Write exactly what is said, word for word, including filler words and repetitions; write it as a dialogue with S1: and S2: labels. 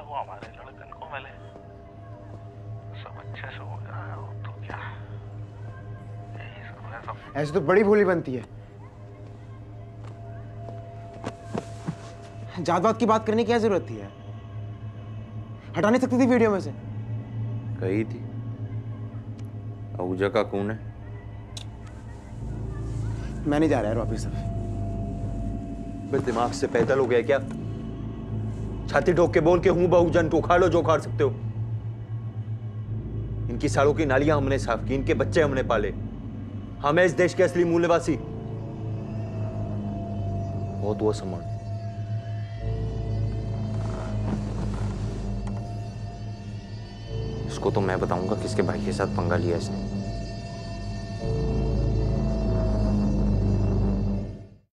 S1: वो हमारे लड़कन को मिले, सब अच्छे से हो जाए और तो क्या, यही सब है सब।
S2: ऐसे तो बड़ी भूली बनती है। जात बात की बात करने की क्या जरूरत थी यार? हटा नहीं सकती थी वीडियो में से?
S3: कही थी। आहूजा का खून है।
S2: मैं नहीं जा रहा यार वापिस अब।
S3: बस दिमाग से पैदल हो गया क्या? छाती ठोक के बोल के हूं बहुजन, तो उखाड़ लो जो उखाड़ सकते हो। इनकी सालों की नालियां हमने साफ की, इनके बच्चे हमने पाले। हमें इस देश के असली मूल्यवासी। बहुत हुआ सम्मान। इसको तो मैं बताऊंगा किसके भाई के साथ पंगा लिया इसने।